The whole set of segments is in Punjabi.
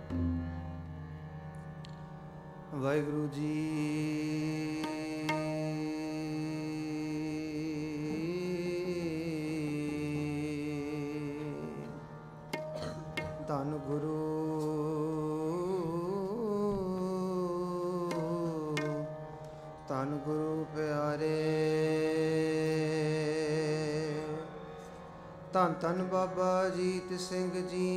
ਵਾਹਿਗੁਰੂ ਜੀ। ਧੰਨ ਗੁਰੂ ਧੰਨ ਗੁਰੂ ਪਿਆਰੇ। ਧੰਨ ਧੰਨ ਬਾਬਾ ਅਜੀਤ ਸਿੰਘ ਜੀ।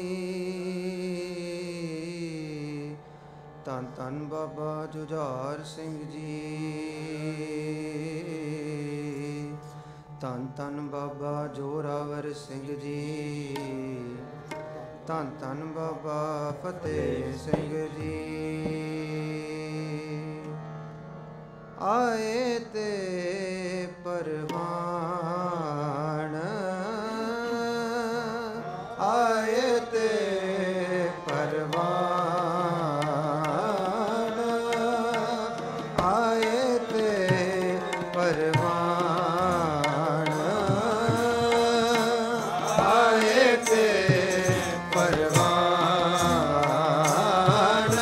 ਧੰਨ ਧੰਨ ਬਾਬਾ ਜੁਝਾਰ ਸਿੰਘ ਜੀ। ਧੰਨ ਧੰਨ ਬਾਬਾ ਜੋਰਾਵਰ ਸਿੰਘ ਜੀ। ਧੰਨ ਧੰਨ ਬਾਬਾ ਫਤਿਹ ਸਿੰਘ ਜੀ। ਆਏ ਤੇ ਪਰਵਾਨ, ਆਏ ਤੇ ਪਰਵਾਨ, ਆਏ ਤੇ ਪਰਵਾਨ, ਆਏ ਤੇ ਪਰਵਾਨ।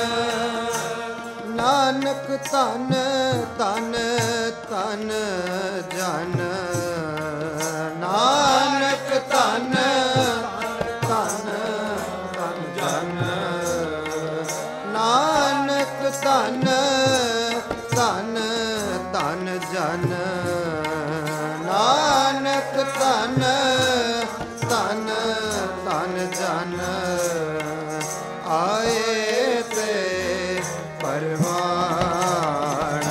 ਨਾਨਕ ਧੰਨ ਧੰਨ ਧੰਨ ਜਨ, ਨਾਨਕ ਧੰਨ ਧੰਨ ਧੰਨ ਜਨ, ਨਾਨਕ ਧੰਨ ਧੰਨ ਧੰਨ ਜਨ, ਨਾਨਕ ਧੰਨ ਧੰਨ ਧੰਨ ਜਨ। ਆਏ ਤੇ ਪਰਵਾਨ,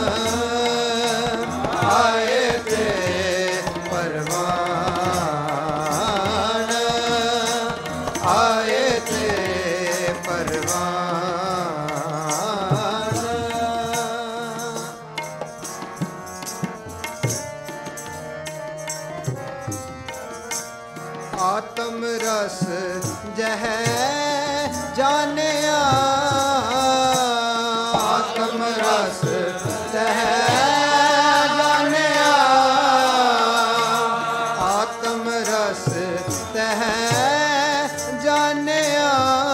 ਆਏ ਤੇ ਪਰਵਾਨ, ਆਏ ਤੇ ਪਰਵਾਨ। ਆਤਮ ਰਸ ਜਹ ਜਾਣਿਆ, ਆਤਮ ਰਸ ਜਹ ਜਾਣਿਆ, ਆਤਮ ਰਸ ਤਹ ਜਾਣਿਆ,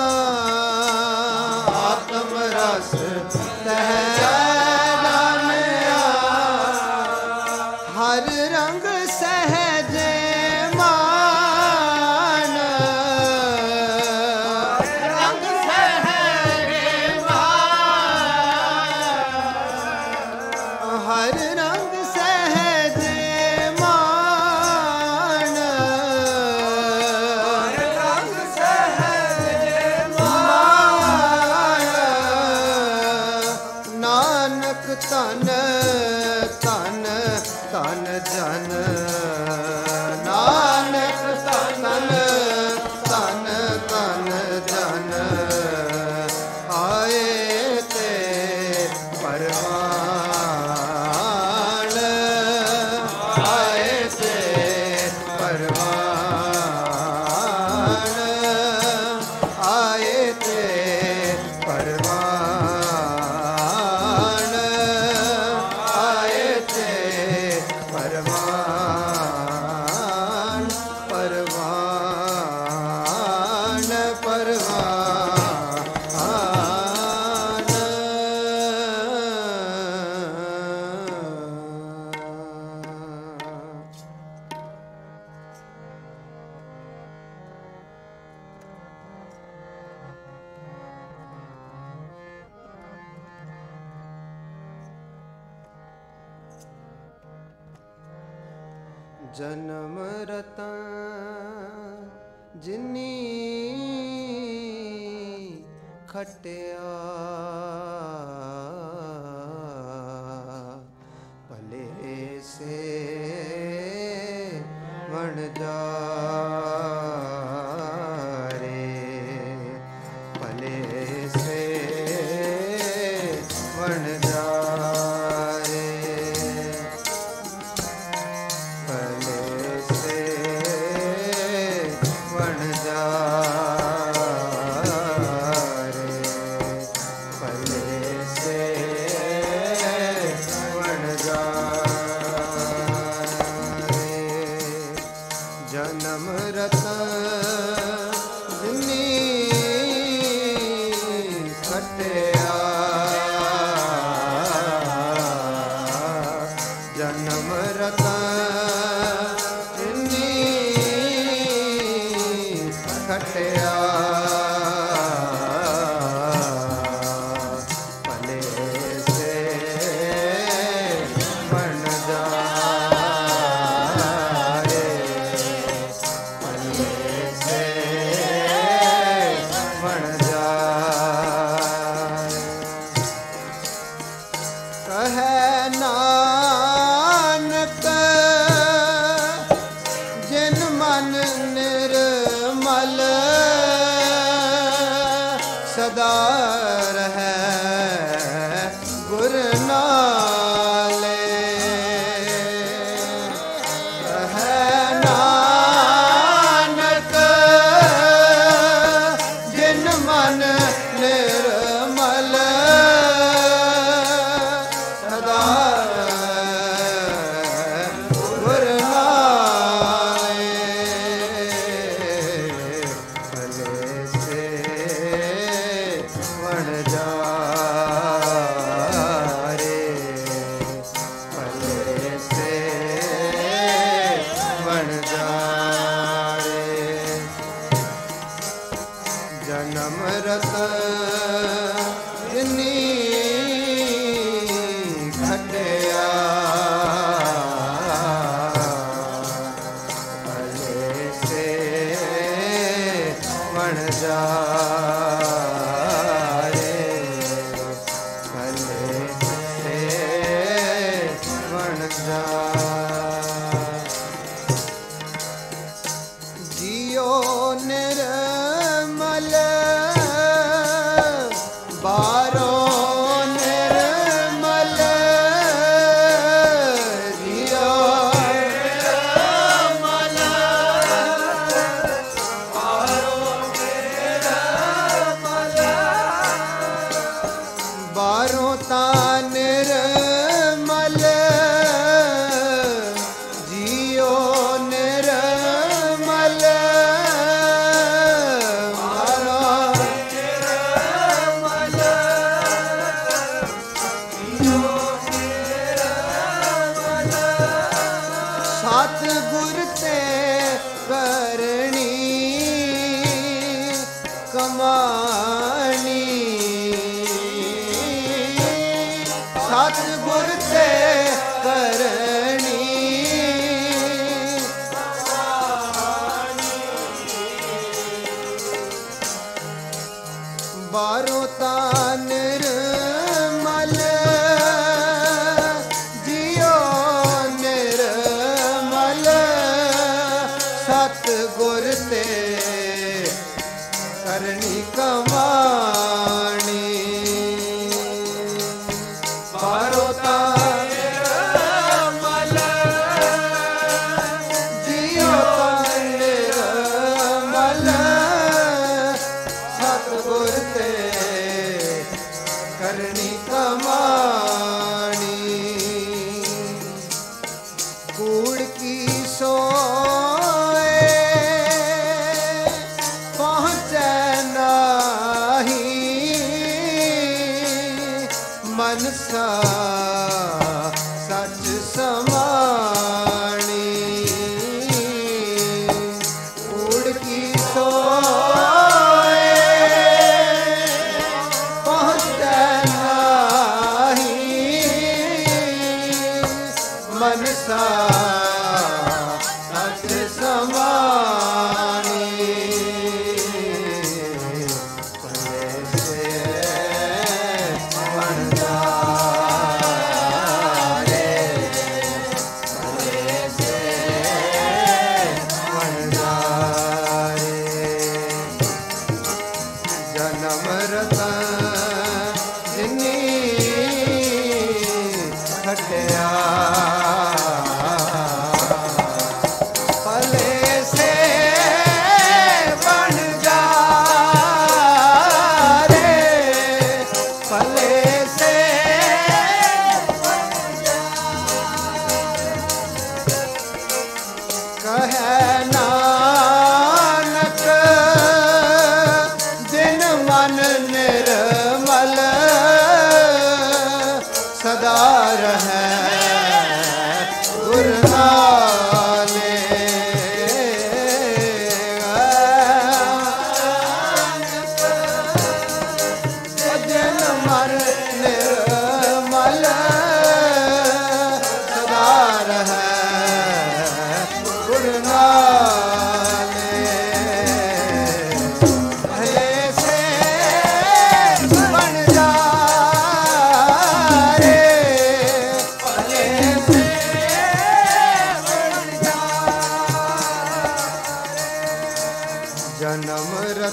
ਆਤਮ ਰਸ ਤਹ ਜਾਣਿਆ। ਹਰ ਰੰਗ ਸਹਿਜ ਮਾਨ, ਰੰਗ ਸਹਿਜ ਮਾਨ, ਹਰ ਰੰਗ ਸਹਿਜ ਮਾਨ, ਰੰਗ ਸਹਿਜ ਮਾਨ। ਨਾਨਕ ਧੰਨ ਧੰਨ ਧੰਨ ਜਨ, ਨਾਨਕ ਧੰਨ ਧੰਨ ਧੰਨ ਜਨ। ਆਏ ਤੇ ਪਰਵਾਨ, ਆਏ ਤੇ ਪਰਵਾਨ, ਆਏ ਤੇ ਪਰਵਾਨ, ਆਏ ਤੇ ਪਰਵਾਨ, ਪਰਵਾਨ, ਪਰਵਾਨ। ਜਨਮ ਰਤਨ ਜਿਨੀ ਖਟਿਆ, ਭਲੇ ਸੇ ਵਣ ਜਾਰੇ, ਭਲੇ ਸੇ ਵਣ ਜਾਰੇ, ਭਲੇ ਸੇ ਵਣ ਜਾਰੇ, ਭਲੇ ਸੇ खटिया भले से बन जाए, भले से बन जाए। कहे नानक जिन मन निर्मल सदा रहे गुर नाले। कहे नानक जिन मन निर्मल सदा गुर नाले। भले से बन जाए, भले से बन जाए। जन्म रत जिनी खटिया भले से बन जाए, भले से बन जाए। जियो निर्मल बारो निर्मल, जियो निर्मल बारो ता निर्मल, जियो निर्मल बारो निर्मल, जियो निर्मल। सतगुर ते करनी कमानी, सतगुर ते करनी बारो ता निर्मल, जियो निर्मल। सतगुर ते करनी कमानी बारो ता निर्मल, जियो निर्मल। सतगुर ते करनी कमानी। कूड़ की सोए पहुँचे नाही, मनसा सच समानी। कूड़ की सोए पहुँचे नाही, मनसा सच समानी। भले से बन जाए,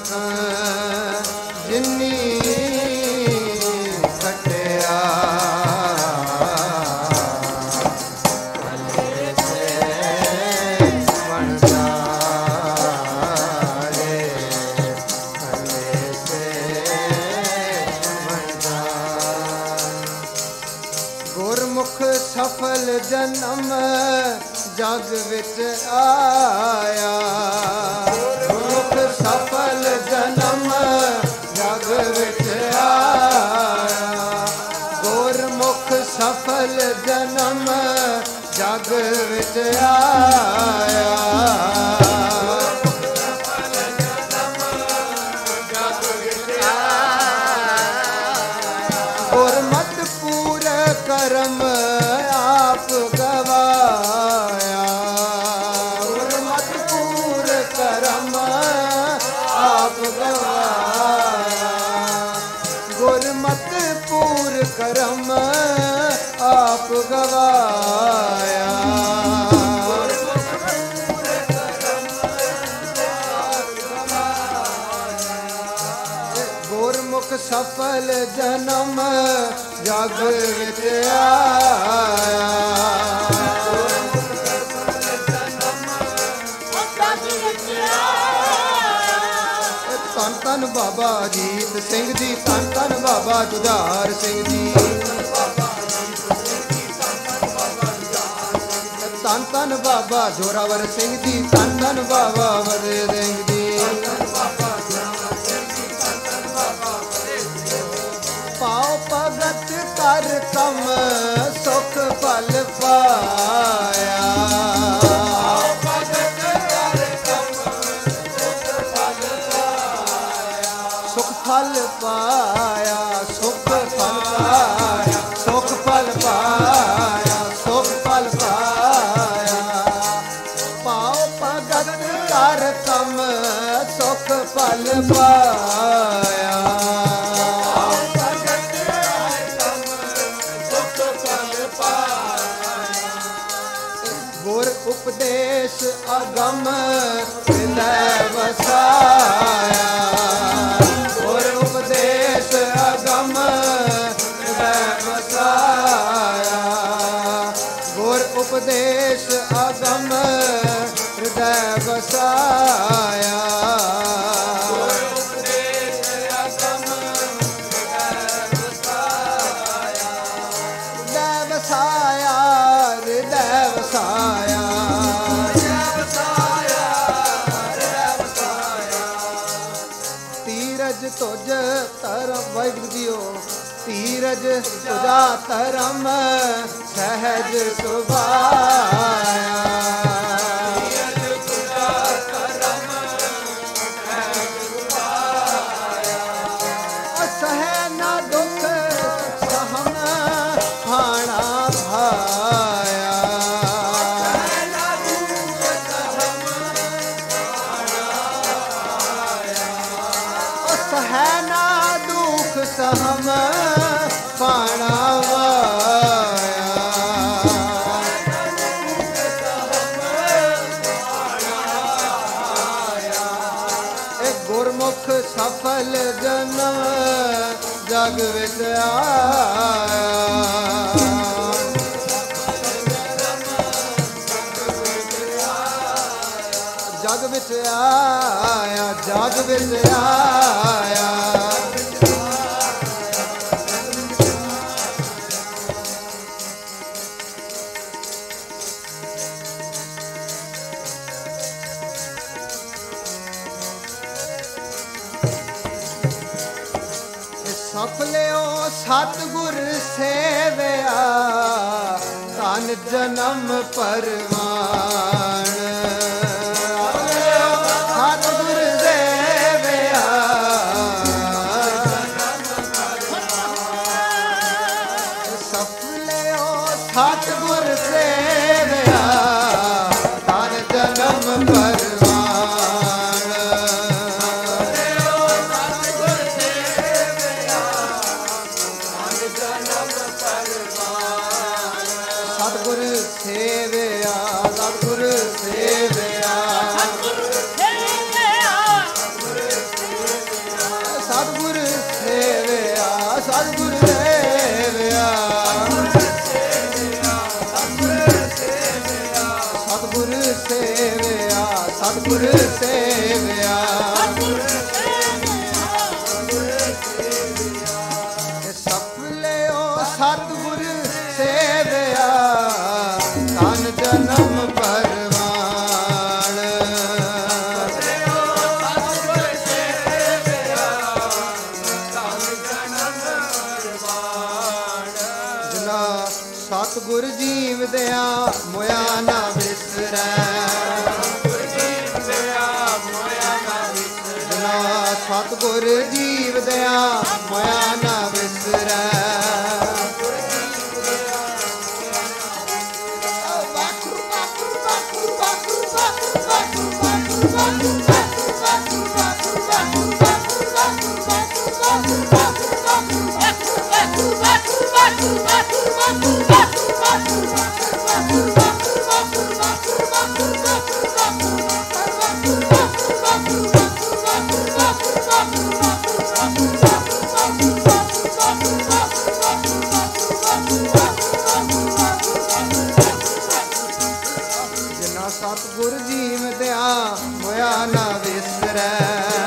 ਜਿਨੀ ਖਟਿਆ ਭਲੇ ਸੇ ਵਣਜਾਰੇ ਭਲੇ ਸੇ ਵਣਜਾਰੇ ਗੁਰਮੁਖ ਸਫਲ ਜਨਮ ਜਗ ਵਿੱਚ ਆਇਆ ਗੁਰਮੁਖ ਸਫਲ ਜਨਮ ਜਗ ਵਿੱਚ ਆਇਆ ਗੁਰਮੁਖ ਸਫਲ ਜਨਮ ਜਗ ਵਿੱਚ ਆਇਆ ਗੁਰਮਤਿ ਪੂਰੇ ਕਰਮ ਆਪ ਗਵਾਇਆ ਗੁਰਮਤਿ ਪੂਰੇ ਕਰਮ ਆਪ ਗਵਾਇਆ ਗੁਰਮਤਿ ਪੂਰੇ ਕਰਮ ਆਪ ਗਵਾਇਆ ਗੁਰਮੁਖ ਸਫਲ ਜਨਮ ਜਗ ਵਿੱਚ ਆਇਆ ਧੰਨ ਧੰਨ ਬਾਬਾ ਅਜੀਤ ਸਿੰਘ ਜੀ ਧੰਨ ਧੰਨ ਬਾਬਾ ਜੁਝਾਰ ਸਿੰਘ ਜੀ ਧੰਨ ਧੰਨ ਬਾਬਾ ਜੋਰਾਵਰ ਸਿੰਘ ਜੀ ਧੰਨ ਧੰਨ ਬਾਬਾ ਵਰੇ ਸਿੰਘ ਜੀ ਪਾਉ ਭਗਤ ਕਰ ਕਮ ਸੁਖ ਫਲ ਪਾਇਆ ਸੁਖ ਫਲ ਪਾਇਆ ਸੁਖ ਫਲ ਪਾਇਆ ਸੁਖ ਫਲ ਪਾਇਆ ਸੁਖ ਫਲ ਪਾਇਆ ਪਾਉ ਭਗਤ ਕਰ ਕਮ ਸੁਖ ਫਲ ਪਾਇਆ ਗੁਰ ਉਪਦੇਸ਼ ਅਗਮ ਹਿਰਦੈ ਵਸਾਇਆ ਗੁਰ ਉਪਦੇਸ਼ ਅਗਮ ਹਿਰਦੈ ਵਸਾਇਆ ਗੁਰ ਉਪਦੇਸ਼ ਅਗਮ ਹਿਰਦੈ ਵਸਾਇਆ ਗੁਰ ਉਪਦੇਸ਼ ਅਗਮ ਹਿਰਦੈ ਵਸਾਇਆ ਹਿਰਦੈ ਵਸਾਇਆ ਧੀਰਜ ਤੁਜ ਧਰਮ ਵਾਹਿਗੁਰੂ ਜੀਓ ਧੀਰਜ ਤੁਜਾ ਧਰਮ ਸਹਿਜ ਸੁਭਾਇਆ ਸਹਿ ਨਾ ਦੁਖ ਸਹਮ ਭਾਣਾ ਭਾਇਆ ਸਹਿ ਨਾ ਦੁਖ ਸਹਮ ਭਾਣਾ ਵਾਇਆ ਇਹ ਗੁਰਮੁਖ ਸਫਲ ਜਨਮ ਜਗ ਵਿੱਚ ਆਇਆ ਜਗ ਵਿੱਚ ਆਇਆ ਜਗ ਵਿੱਚ ਆਇਆ ਸਫਲਿਓ ਸਤਿਗੁਰ ਸੇਵਿਆ ਧਨ ਜਨਮ ਪਰਵਾਨ ਸਤਿਗੁਰ ਸੇਵਿਆ ਸਫਲਿਓ ਸਤਿਗੁਰ ਸੇਵਿਆ ਧਨ ਜਨਮ ਪਰਵਾਨ ਸਤਿਗੁਰ ਸੇਵਿਆ ਸਤਿਗੁਰ ਸੇਵਿਆ ਸਤਿਗੁਰ ਸੇਵਿਆ ਸਤਿਗੁਰ ਸੇਵਿਆ ਸਤਿਗੁਰ ਸੇਵਿਆ ਸਤਿਗੁਰ ਸੇਵਿਆ ਸਫਲਿਓ ਸਤਿਗੁਰ ਸੇਵਿਆ ਧਨ ਜਨਮ ਪਰਵਾਣ ਜਿਨਾ ਸਤਿਗੁਰ ਜੀਵ ਦਿਆ ਮੋਇਆ ਨਾ ਵਿਸਰੈ ਸਤਿਗੁਰ ਜੀਵ ਦਿਆ ਮੋਇਆ ਨਾ ਵਿਸਰੈ ਸਤਿਗੁਰ ਜੀਵ ਦਿਆ ਹੋਇਆ ਨਾ ਵਿਸਰੈ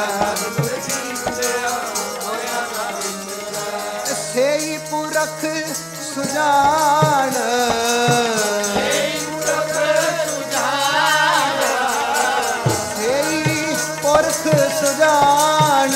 ਸੇਈ ਪੁਰਖ ਸੁਜਾਨ ਸੇਈ ਪੁਰਖ ਸੁਜਾਨ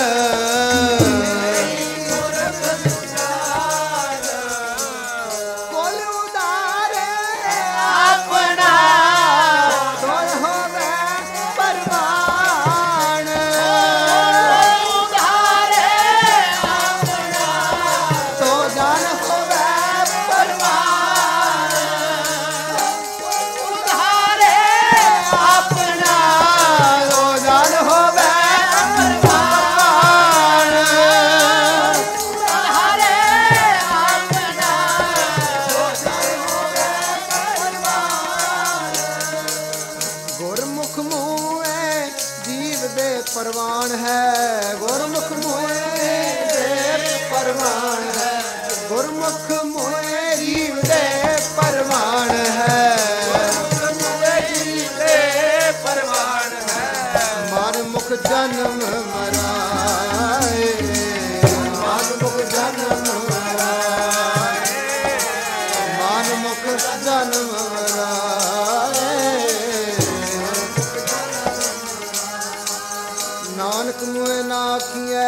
ਪਰਵਾਨ ਹੈ ਗੁਰਮੁਖ ਮੋਏ ਦੇ ਪਰਵਾਨ ਹੈ ਗੁਰਮੁਖ ਮੋਏ ਜੀਵ ਦੇ ਪਰਵਾਨ ਹੈ ਜੀਵ ਦੇ ਪਰਵਾਨ ਹੈ ਮਨ ਮੁਖ ਜਨਮ ਮਰਾਏ ਮਨ ਮੁਖ ਜਨਮ ਮਰਾਏ ਮਨ ਮੁਖ ਜਨਮ ਨਾਨਕ ਮੋਇ ਨਾ ਆਖੀਐ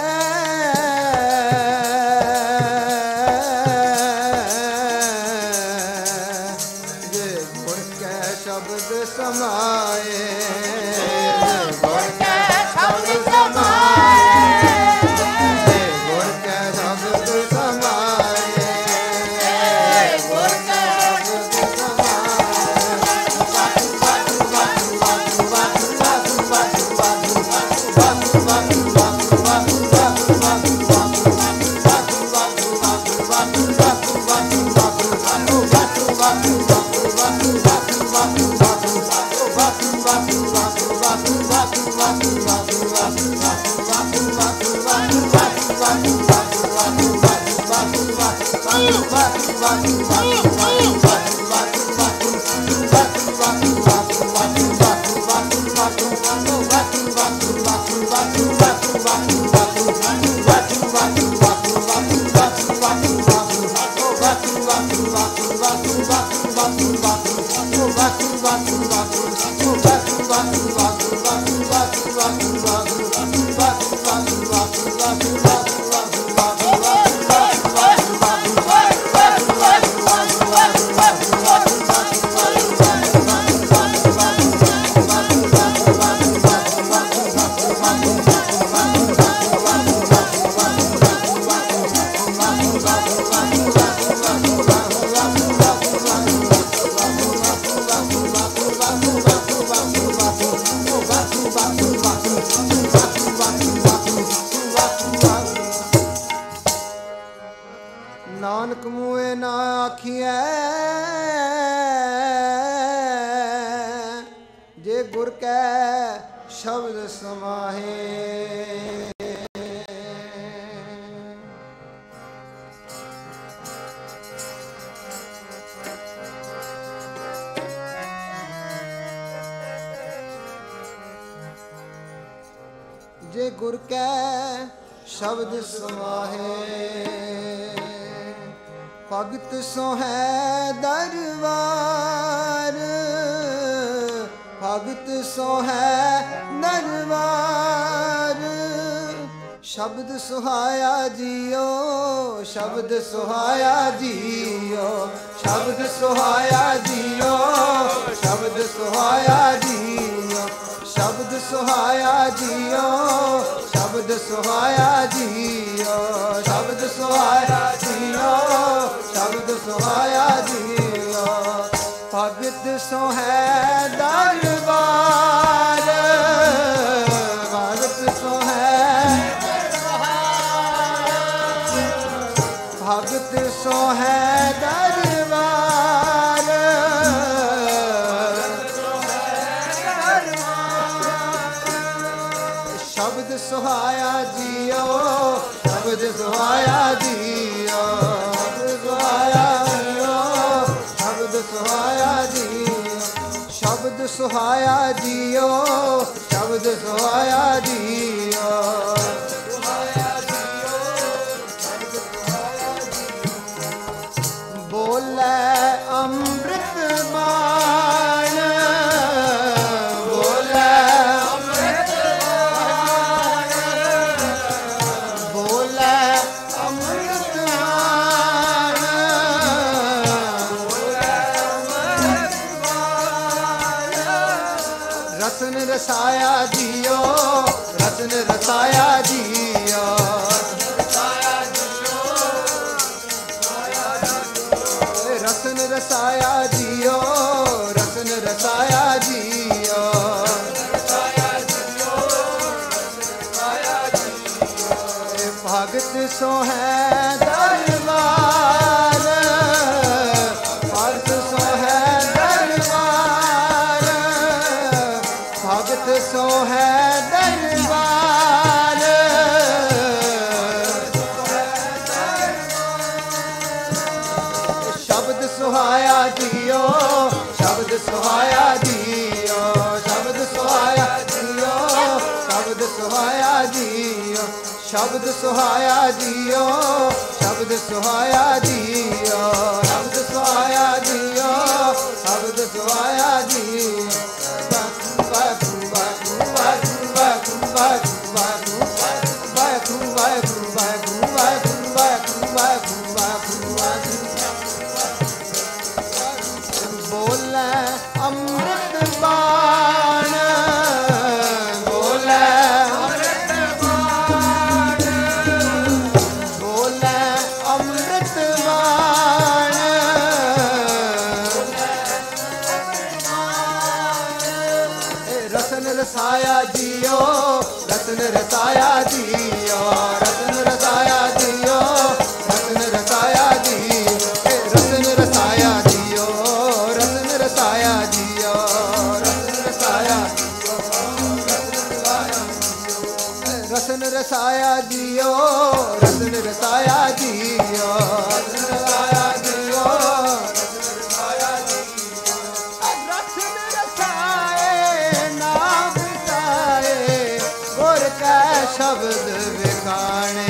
ਜੇ ਗੁਰ ਕੈ ਸ਼ਬਦ ਸਮਾਏ ਗੁਰ ਕੈ ਸ਼ਬਦ ਸਮਾਏ ਗੁਰ ਕੈ ਸ਼ਬਦ ਸਮਾਏ ਗੁਰ ਕੈ ਸ਼ਬਦ ठाकुर कै शब्द समाहे। भगत सोहै दरबार, भगत सोहै दरबार। शब्द सुहाया जियो, शब्द सुहाया जियो, शब्द सुहाया जियो, शब्द सुहाया जियो, शब्द सुहाया जियो, शब्द सुहाया जियो, शब्द सुहाया जियो, शब्द सुहाया जियो। भगत सोहै दरबार, भगत सोहै, भगत सोहै दरबार। शब्द सुहाया जियो, शब्द सुहाया जियो, शब्द सुहाया जियो, शब्द सुहाया जियो, शब्द सुहाया जियो। बोले अमृत बाण, बोले अमृत बाण, बोले अमृत बाण, बोले अमृत बाण। रतन रसाया जियो, रतन रसाया जियो, रतन रसाया जियो, रतन रसाया जियो। भगत सोहै दरबार, भगत सोहै दरबार, भगत सोहै दरबार। शब्द सुहाया जियो, शब्द सुहाया जियो, शब्द सुहाया जियो, शब्द सुहाया जियो, शब्द सुहाया जियो, शब्द सुहाया जियो, शब्द सुहाया जियो, शब्द सुहाया जियो। बोले अमृत बाण, बोले अमृत बाण, बोले अमृत बाण। रतन रसाया जियो, रतन रसाया जियो, रतन रसाया जियो, रतन रसाया जियो, रतन रसाया जियो, रतन रसाया जियो, रतन रसाया, रतन रसाया जियो, रतन रसाया जियो, रतन रसाया जियो, रतन रसाए नाम बिसाए, गुर कै शब्द विखाणे।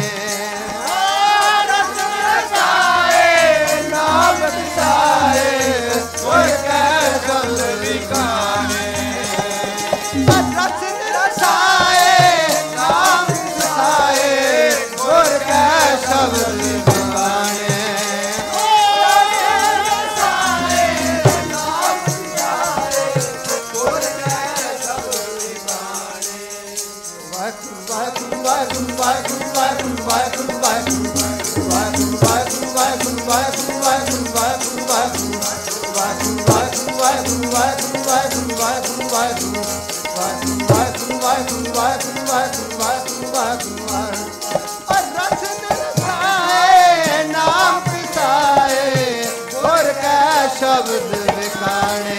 रतन रसाए नाम बिसाए, गुर कै शब्द विखाणे। रतन रसाए नाम बिसाए, गुर कै शब्द विखाणे। नाम पिसाए, गुर कै शब्द विखाणे।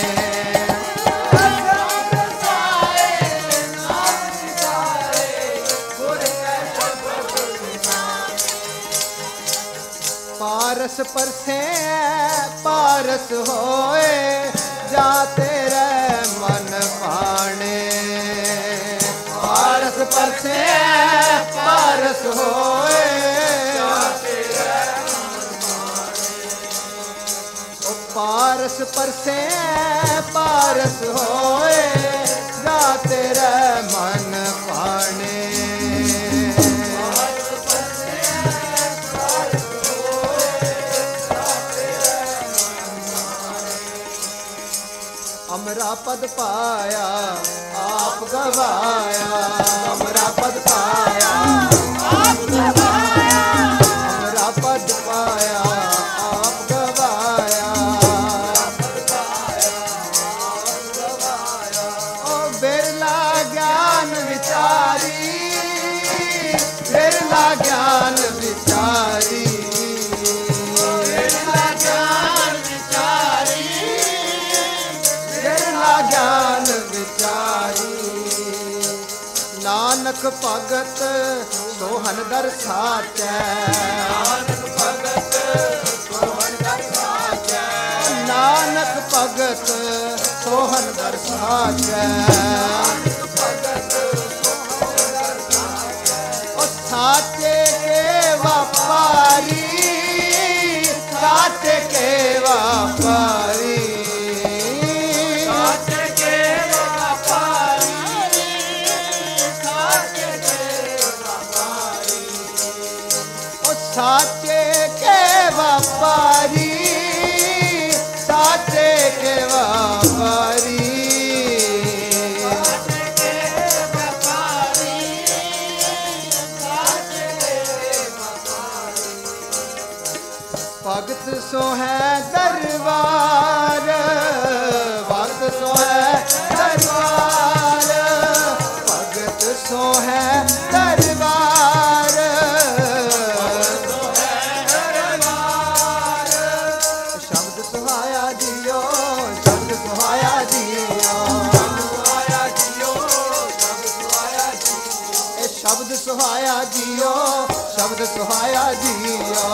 पारस परसे पारस होए, जाते रह मन पाने। पारस परसे परसे पारस होए, पारस परसे पारस होए, जाते रह मन पाने। अमरा पद पाया आप गवाया, अमरा पद पाया आप गवाया, अमरा पद पाया आप गवाया। ओ बिरला ज्ञान विचारी, बिरला ज्ञान विचारी, ज्ञान विचारी। नानक भगत सोहन दर साचै, नानक भगत सोहन दर साचै, नानक भगत सोहन दर साचै, नानक भगत सोहन दर साचै। ओ साचे के व्यापारी, साचे के व्यापारी, साचे के व्यापारी, साचे के व्यापारी, भगत सो है दरबार, भगत सो है दरबार, भगत सो है दरबार, शब्द सुहाया जियो, शब्द सुहाया जियो, शब्द सुहाया जियो, शब्द सुहाया जियो,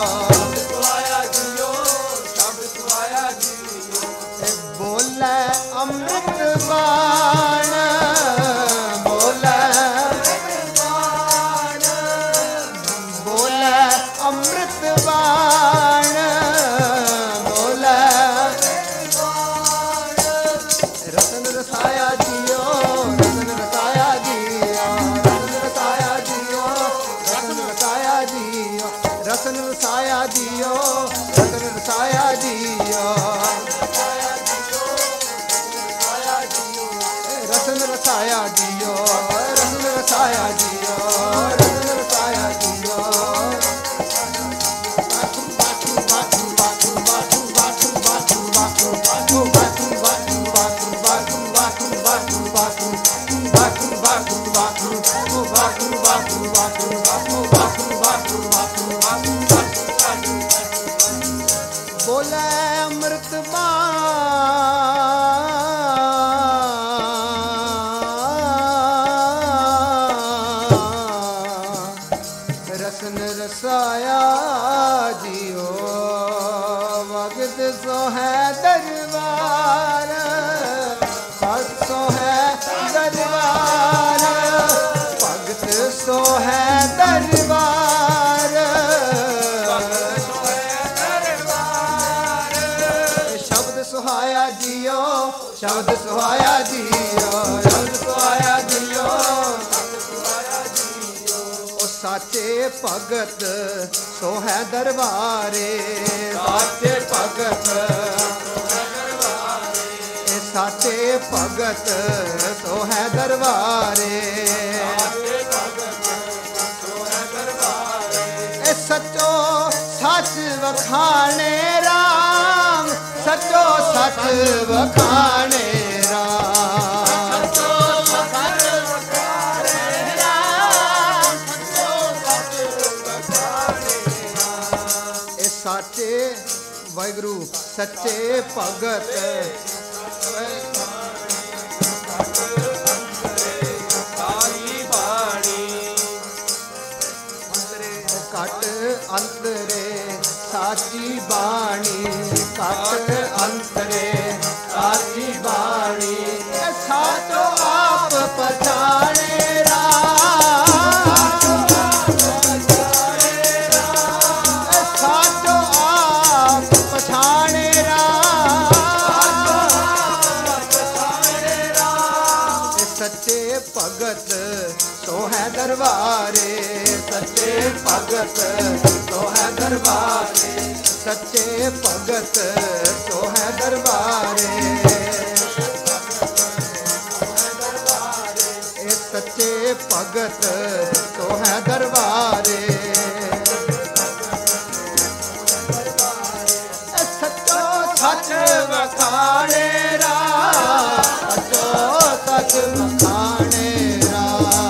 बोले अमृत बाण, बोले बोले अमृत बाण, बोले रतन रसाया जियो, रतन रसाया जियो, रतन रसाया जियो, रतन रसाया जियो, रतन रसाया जियो, रतन रसाया जियो, रतन रसाया जियो, रतन रसाया जियो, रतन रसाया जियो। बोले अमृत रसन रसाया जियो, भगत सो है दरबार, भगत सो है दरबार, भगत सो है दरबार, शब्द सुहाया जियो, शब्द सुहाया जियो, शब्द सुहाया जियो, साचे भगत सो है दरबारे, साचे भगत साचे भगत सो है दरबारे, सचो सच वखाने राम, सचो सच वखाने राम, साचे वाहिगुरु सच्चे भगत कट अंतरे साची बाणी, कट अंतरे साची बाणी, साचो आप पछाणे राम, ਦਰਬਾਰੇ ਸੱਚੇ ਭਗਤ ਸੋ ਹੈ ਦਰਬਾਰੇ ਸੱਚੇ ਭਗਤ ਸੋ ਹੈ ਦਰਬਾਰੇ ਇਹ ਸੱਚੇ ਭਗਤ ਸੋ ਹੈ ਦਰਬਾਰੇ ਸੱਚੋ ਸੱਚ ਵਖਾਣੇ ਰਾ ਸੱਚੋ ਸੱਚ ਵਖਾਣੇ ਰਾ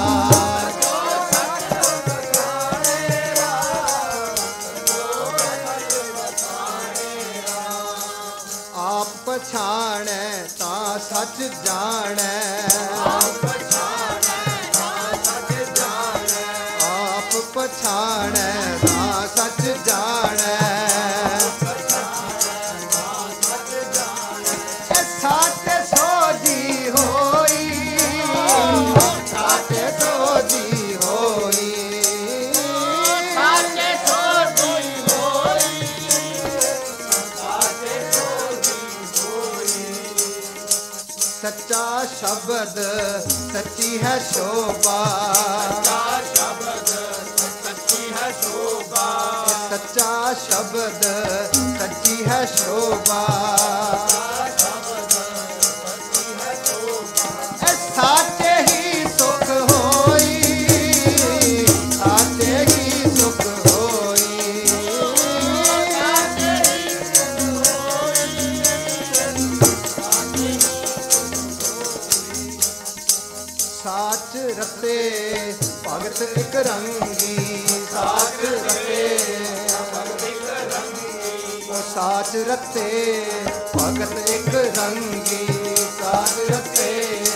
ਆਪ ਪਛਾਣੈ ਤਾਂ ਸੱਚ ਜਾਣੈ ਆਪ ਪਛਾਣੈ ਤਾਂ ਸੱਚ ਜਾਣੈ ਆਪ ਪਛਾਣੈ ਤਾਂ ਸੱਚ ਜਾਣੈ ਸਾਚੇ ਸੋਜੀ ਹੋਈ ਸਾਚੇ ਸੋਜੀ ਹੋਈ ਸਾਚੇ ਸੋਜੀ ਹੋਈ ਸਾਚੇ ਸੋਜੀ ਹੋਈ ਸੱਚਾ ਸ਼ਬਦ ਸੱਚੀ ਹੈ ਸ਼ੋਭਾ ਸੱਚਾ ਸ਼ਬਦ ਸੱਚੀ ਹੈ ਸ਼ੋਭਾ ਸੱਚਾ ਸ਼ਬਦ ਸੱਚੀ ਹੈ ਸ਼ੋਭਾ ਸਾਚੇ ਹੀ ਸੁਖ ਹੋਈ ਸਾਚੇ ਹੀ ਸੁਖ ਹੋਈ ਸਾਚੇ ਹੀ ਸੁਖ ਹੋਈ ਸਾਚ ਰਤੇ ਭਗਤ ਇਕ ਰੰਗੀ ਸਾਚ ਰਤੇ ਭਗਤ ਇਕ ਰੰਗੀ ਉਹ ਸਾਚ ਰਤੇ ਭਗਤ ਇਕ ਰੰਗੀ ਸਾਚ ਰਤੇ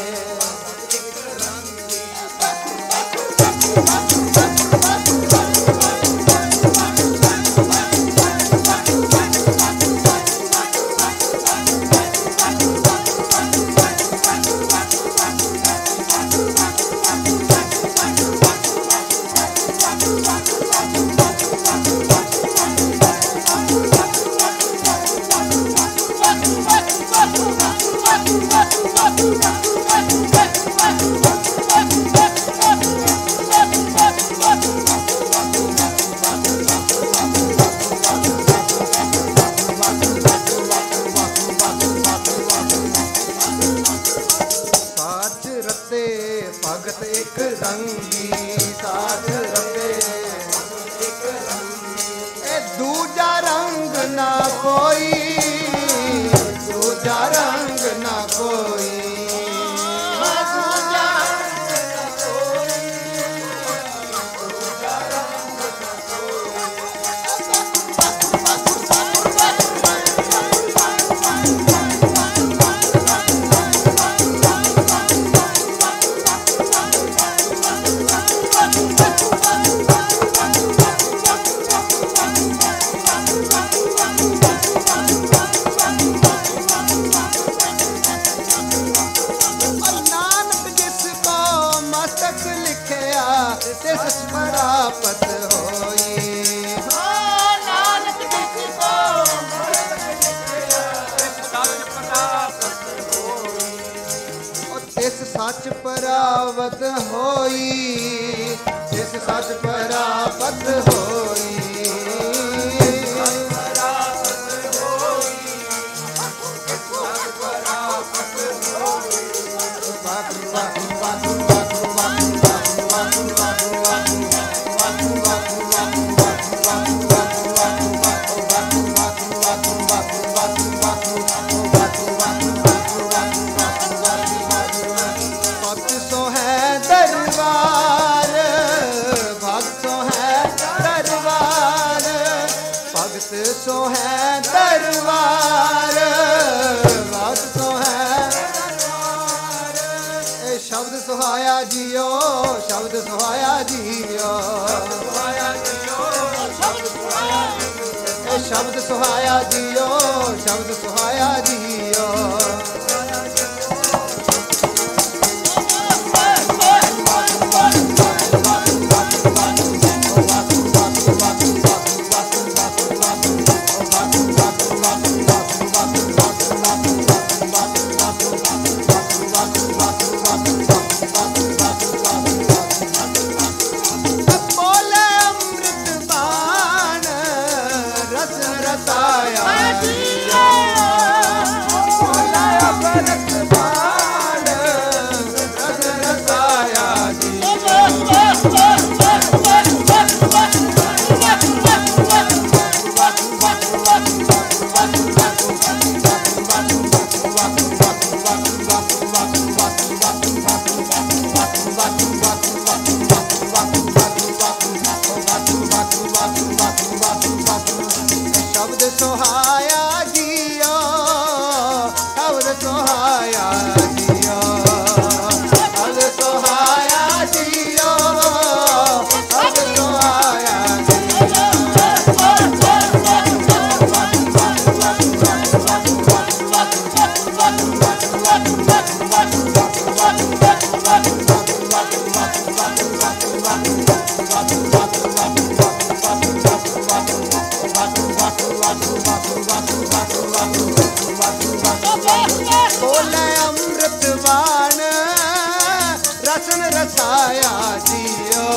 ਭਗਤ ਇੱਕ ਰੰਗੀ ਸਾਧ ਰਤੇ ਇੱਕ ਰੰਗੀ ਇਹ ਦੂਜਾ ਰੰਗ ਨਾ ਕੋਈ ਦੂਜਾ ਰੰਗ ਨਾ ਕੋਈ ਦੂਜਾ ਰੰਗ ਨਾ ਕੋਈ ਦੂਜਾ ਰੰਗ ਨਾ ਤਿਸ ਪ੍ਰਾਪਤ ਹੋਈ ਨਾਨਕ ਜਿਸ ਕੋ ਸੱਚ ਪ੍ਰਾਪਤ ਹੋਈ ਉਹ ਤਿਸ ਸੱਚ ਪ੍ਰਾਪਤ ਹੋਈ ਤਿਸ ਸੱਚ ਪ੍ਰਾਪਤ ਹੋਈ ਸੋ ਹੈ ਦਰਬਾਰ ਵਸ ਸੋ ਹੈ ਇਹ ਸ਼ਬਦ ਸੁਹਾਇਆ ਜੀਓ ਸ਼ਬਦ ਸੁਹਾਇਆ ਜੀਓ ਇਹ ਸ਼ਬਦ ਸੁਹਾਇਆ ਜੀਓ ਸ਼ਬਦ ਸੁਹਾਇਆ ਜੀਓ ਰਸਾਇਆ ਜੀਓ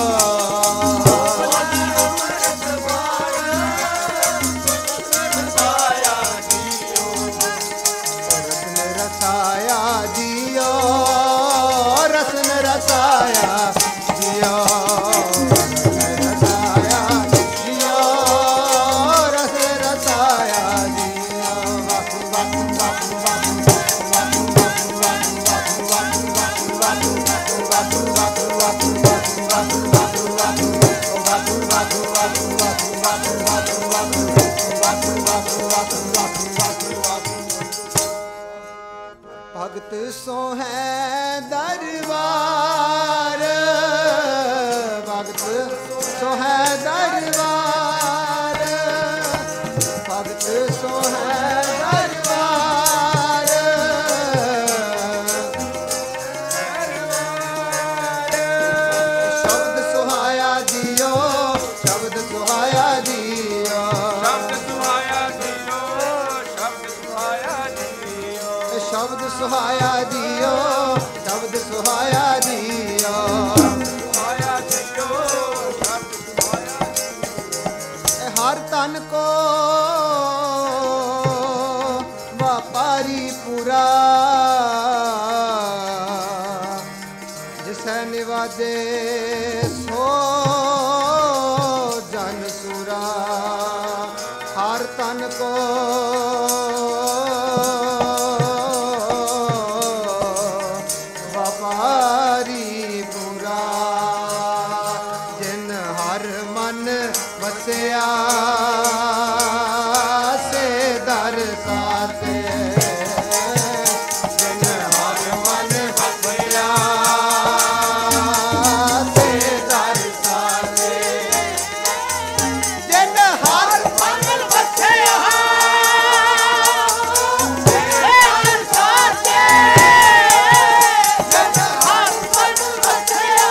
ਭਗਤ ਸੋ ਹੈ ਦਰਬਾਰ ਭਗਤ ਸੋ ਹੈ ਦਰਬਾਰ ਭਗਤ ਸੋ ਹੈ ਦਰਬਾਰ ਸ਼ਬਦ ਸੁਹਾਇਆ ਜੀਓ ਸ਼ਬਦ ਸੁਹਾਇਆ ਜੀਓ ਸ਼ਬਦ ਸੁਹਾਇਆ ਜੀਓ ਸ਼ਬਦ ਸੁਹਾਇਆ ਜੀਓ ਹਰ ਤਨ ਕੋ ਵਾਪਾਰੀ ਪੂਰਾ ਜਿਸੈ ਨਿਵਾਜੇ ਸੋ ਜਨ ਸੁਰਾ ਹਰ ਤਨ ਕੋ ਵਸਿਆ ਸੇ ਦਰ ਸਾਤੇ ਜਿਨ ਹਰ ਮਨ ਵਸਿਆ ਸੇ ਦਰ ਸਾਤੇ ਜਿਨ ਹਰ ਮਨ ਵਸਿਆ ਸੇ ਦਰ ਸਾਤੇ ਜਿਨ ਹਰ ਮਨ ਵਸਿਆ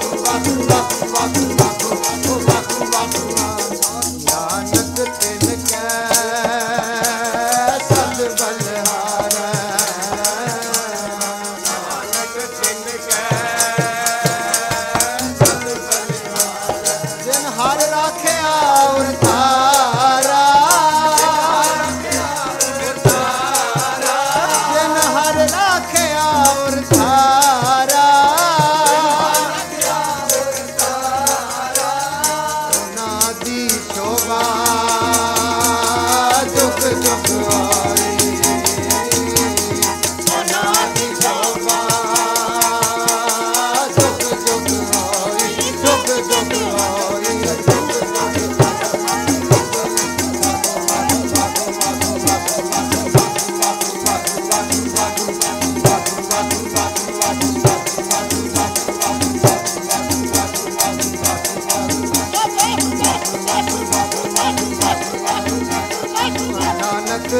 ਨਾਨਕ ਤਿਨ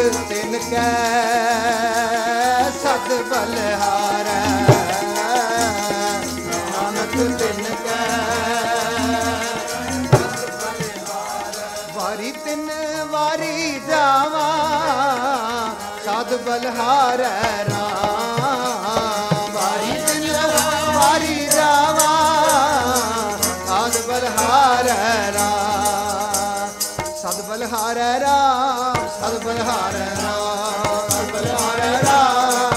ਤਿਨ ਕੈ ਸਦ ਬਲਿਹਾਰੈ ਨਾਨਕ ਤਿਨ ਕੈ ਵਾਰੀ ਤਿੰਨ ਵਾਰੀ ਜਾਵਾਂ ਸਦ ਬਲਿਹਾਰੈ ਰਾਮ ਵਾਰੀ ਤਿੰਨ ਵਾਰੀ ਜਾਵਾਂ ਸਦ ਬਲਿਹਾਰੈ ਰਾਮ ਸਦ ਬਲਿਹਾਰੈ ਰਾਮ ਸਦ ਬਲਿਹਾਰੈ ਰਾਮ ਸਦ ਬਲਿਹਾਰੈ ਰਾਮ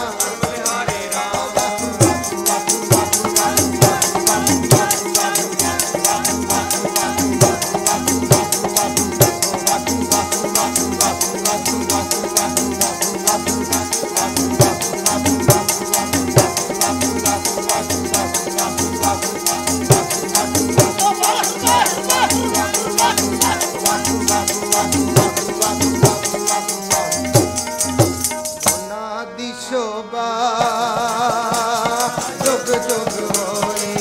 ਸ਼ੋਭਾ ਜੁਗ ਜੁਗ ਹੋਈ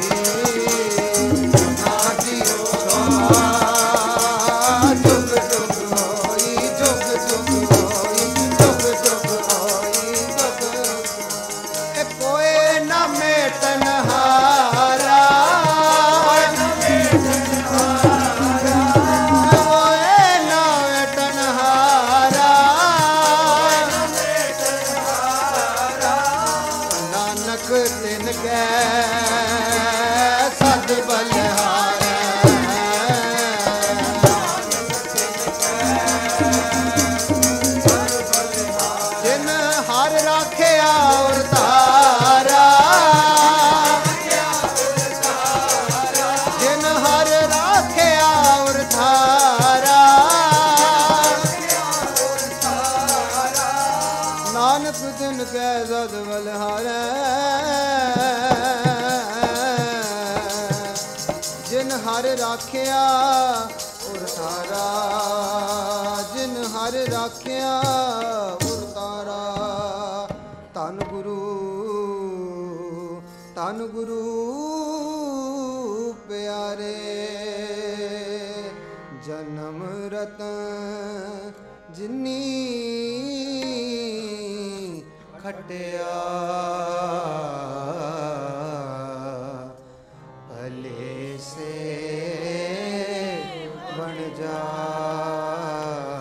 ਨਾਦੀ ਸ਼ੋਭਾ ਜੁਗ ਜੁਗ ਹੋਈ ਜੁਗ ਜੁਗ ਹੋਈ ਜੁਗ ਜੁਗ ਹੋਈ ਜੁਗ ਇਹ ਕੋਏ ਨਾ ਮੇਟਨ ਹਾਰਾ ਕੋਏ ਨਾ ਮੇਟਨ ਹਾਰਾ ਨਾਨਕ ਤਿਨ ਕੈ ਸਦ ਬਲਿਹਾਰੈ ਜਿਨ ਹਰ ਰਾਖਿਆ ਔਰ ਧਾਰਾ ਜਿਨ ਹਰ ਰਾਖਿਆ ਔਰ ਧਾਰਾ ਨਾਨਕ ਤਿਨ ਕੈ ਸਦ ਬਲਿਹਾਰੈ ਜਿਨ ਹਰ ਰਾਖਿਆ ਔਰ ਧਾਰਾ ਜਿਨ ਹਰ ਰਾਖਿਆ ਔਰ ਧਾਰਾ ਧੰਨ ਗੁਰੂ ਪਿਆਰੇ ਜਨਮ ਰਤਨ ਜਿਨੀ ਖਟਿਆ ਭਲੇ ਸੇ ਬਣ ਜਾ